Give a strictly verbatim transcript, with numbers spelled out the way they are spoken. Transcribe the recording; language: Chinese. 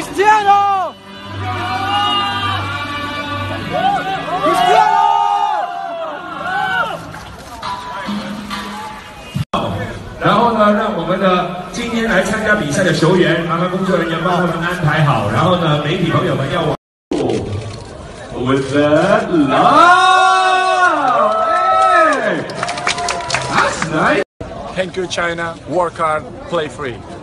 Cristiano! Cristiano! 然后呢，让我们的今天来参加比赛的球员，麻烦工作人员帮他们安排好。然后呢，媒体朋友们要往。With that love, hey, that's nice. Thank you, China. Work hard, play free.